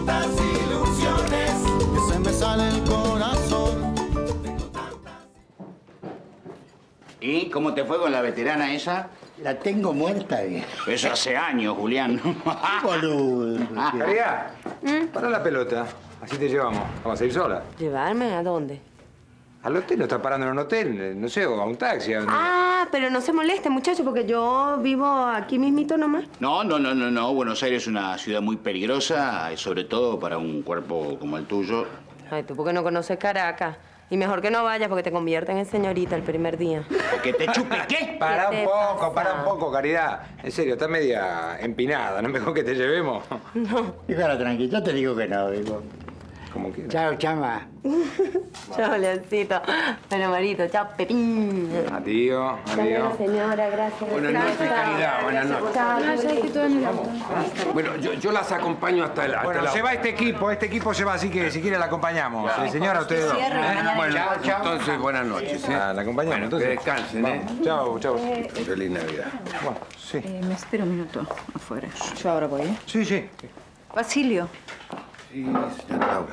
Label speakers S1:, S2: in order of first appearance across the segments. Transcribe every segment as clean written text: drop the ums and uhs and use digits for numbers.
S1: tantas ilusiones que se me sale el corazón.
S2: ¿Y cómo te fue con la veterana esa?
S3: La tengo muerta, viejo.
S2: Eso hace años, Julián.
S3: Boludo.
S4: Caridad, para la pelota. Así te llevamos. ¿Vamos a ir sola?
S5: ¿Llevarme a dónde?
S4: Al hotel, ¿no está parando en un hotel? No sé, o a un taxi.
S5: Ah, pero no se moleste, muchacho, porque yo vivo aquí mismito nomás.
S2: No. Buenos Aires es una ciudad muy peligrosa, y sobre todo para un cuerpo como el tuyo.
S5: Ay, tú porque no conoces Caracas. Y mejor que no vayas porque te convierten en señorita el primer día.
S2: ¿Que te chupe qué?
S4: Para
S5: ¿Qué
S4: un
S5: pasa?
S4: poco, Caridad. En serio, está media empinada. ¿No es mejor que te llevemos?
S5: No.
S3: Déjala tranquila, yo te digo que no, digo.
S4: Como quieras.
S3: Chao, chama.
S5: Chao, Leoncito. Bueno, Marito, chao, Pepín.
S4: Adiós, adiós.
S5: Señora, gracias.
S6: Buenas noches, Caridad, buenas noches.
S5: Chao,
S6: Bueno, yo las acompaño hasta el...
S4: Bueno, se va este equipo se va, así que si quiere la acompañamos. Señora, ustedes dos.
S6: Bueno,
S3: Chao.
S6: entonces buenas noches. ¿eh?
S4: La acompañamos,
S6: Bueno,
S4: entonces.
S6: que descansen, ¿eh?
S4: Chao.
S6: Feliz Navidad.
S4: Bueno, sí.
S7: Me espera un minuto afuera. Yo ahora voy, ¿eh?
S4: Sí.
S7: Basilio.
S6: Sí, señora Laura.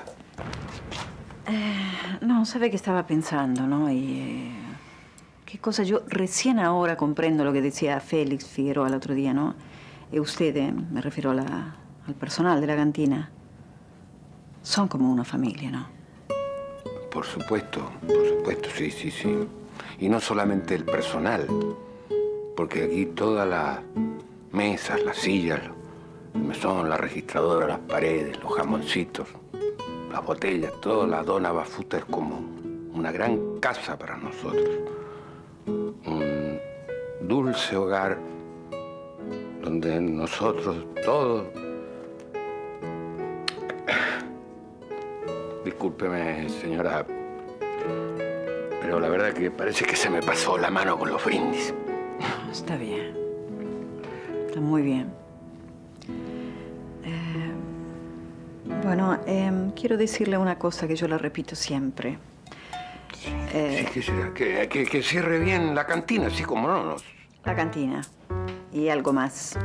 S7: No, sabe que estaba pensando, ¿no? Qué cosa, yo recién ahora comprendo lo que decía Félix Figueroa el otro día, ¿no? Usted, me refiero al personal de la cantina, son como una familia, ¿no?
S6: Por supuesto, sí. Y no solamente el personal, porque aquí todas las mesas, las sillas, el mesón, la registradora, las paredes, los jamoncitos, las botellas, toda la Dona Bafuta es como una gran casa para nosotros. Un dulce hogar donde nosotros todos... Discúlpeme, señora, pero la verdad que parece que se me pasó la mano con los brindis.
S7: Está bien. Está muy bien. Bueno, quiero decirle una cosa que yo le repito siempre.
S6: Sí, ¿qué será? Que cierre bien la cantina, así como no nos...
S7: La cantina. Y algo más.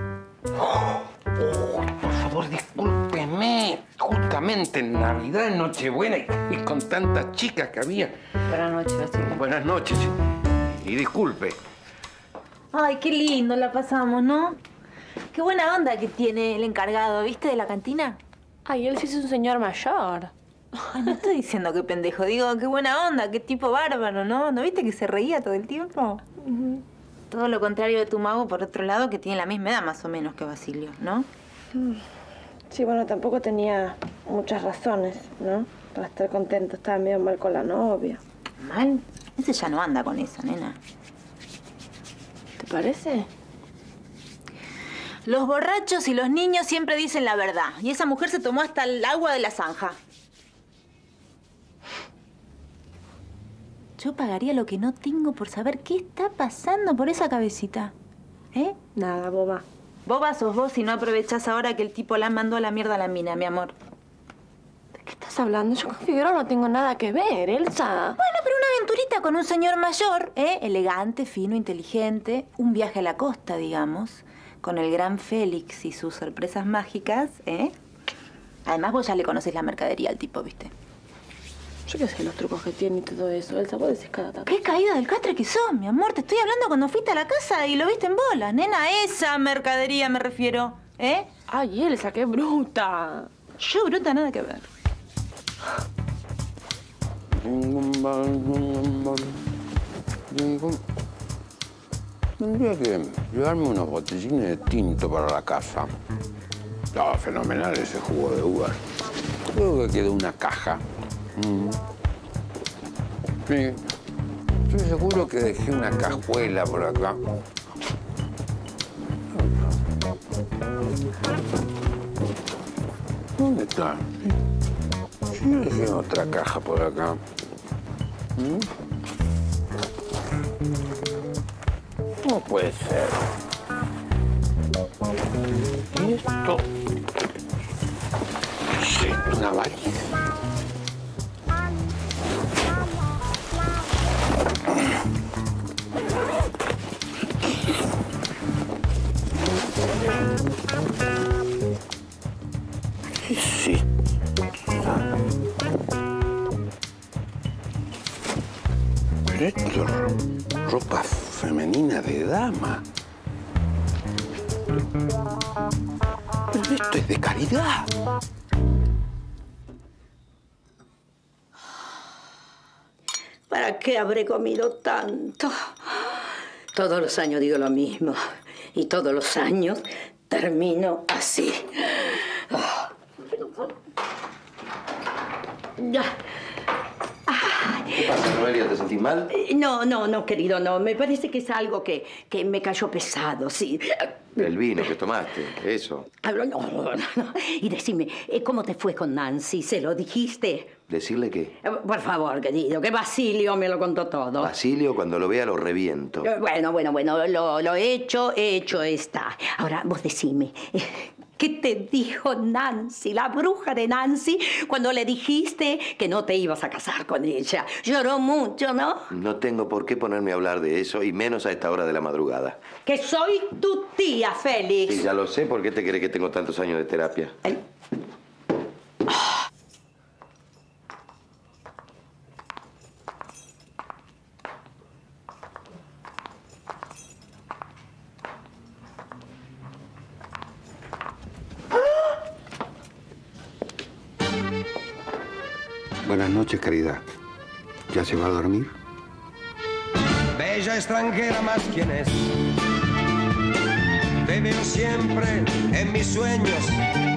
S6: Por favor, discúlpeme. Justamente en Navidad, en Nochebuena y con tantas chicas que había.
S7: Buenas noches, Basilio.
S6: Buenas noches. Y disculpe.
S8: Ay, qué lindo la pasamos, ¿no? Qué buena onda que tiene el encargado, ¿viste? De la cantina.
S5: Ay, él sí es un señor mayor.
S8: Ay, no estoy diciendo que pendejo. Digo, qué buena onda, qué tipo bárbaro, ¿no? ¿No viste que se reía todo el tiempo? Todo lo contrario de tu mago, por otro lado, que tiene la misma edad más o menos que Basilio, ¿no?
S5: Sí, bueno, tampoco tenía muchas razones, ¿no? Para estar contento. Estaba medio mal con la novia.
S8: ¿Mal? Ese ya no anda con eso, nena.
S5: ¿Te parece?
S8: Los borrachos y los niños siempre dicen la verdad. Y esa mujer se tomó hasta el agua de la zanja. Yo pagaría lo que no tengo por saber qué está pasando por esa cabecita. ¿Eh?
S5: Nada, boba.
S8: Boba sos vos si no aprovechás ahora que el tipo la mandó a la mierda a la mina, mi amor.
S5: ¿De qué estás hablando? Yo con Figueroa no tengo nada que ver, Elsa.
S8: Bueno, pero una aventurita con un señor mayor, ¿eh? Elegante, fino, inteligente. Un viaje a la costa, digamos. Con el gran Félix y sus sorpresas mágicas, ¿eh? Además, vos ya le conocés la mercadería al tipo, ¿viste?
S5: Yo qué sé los trucos que tiene y todo eso. Elsa, vos decís cada tata.
S8: ¿Qué caída del catre que sos, mi amor? Te estoy hablando cuando fuiste a la casa y lo viste en bolas. Nena, esa mercadería me refiero, ¿eh?
S5: Ay, Elsa, qué bruta.
S8: Yo, bruta, nada que ver.
S6: Tendría que llevarme unos botellines de tinto para la casa. Estaba fenomenal ese jugo de uvas. Creo que quedó una caja. Sí. Estoy seguro que dejé una cajuela por acá. ¿Dónde está? Sí, dejé otra caja por acá. No puede ser. ¿Y esto? ¿Es esto una valija? ¿Qué es Sí. Pero esto es ropa femenina de dama. Pero esto es de caridad.
S9: ¿Para qué habré comido tanto? Todos los años digo lo mismo. Y todos los años termino así. Ya.
S10: ¿Qué pasa, Noelia? ¿Te sentís mal?
S9: No, querido, no. Me parece que es algo que me cayó pesado, sí.
S10: El vino que tomaste, eso.
S9: No. Y decime, ¿cómo te fue con Nancy? ¿Se lo dijiste?
S10: ¿Decirle qué?
S9: Por favor, querido, que Basilio me lo contó todo.
S10: Basilio, cuando lo vea, lo reviento.
S9: Bueno, lo hecho está. Ahora, vos decime, ¿qué te dijo Nancy, la bruja de Nancy, cuando le dijiste que no te ibas a casar con ella? Lloró mucho, ¿no?
S10: No tengo por qué ponerme a hablar de eso, y menos a esta hora de la madrugada.
S9: Que soy tu tía, Félix.
S10: Sí, ya lo sé. ¿Por qué te crees que tengo tantos años de terapia?
S6: Buenas noches, Caridad. ¿Ya se va a dormir?
S11: Bella extranjera más quién es. Te veo siempre en mis sueños.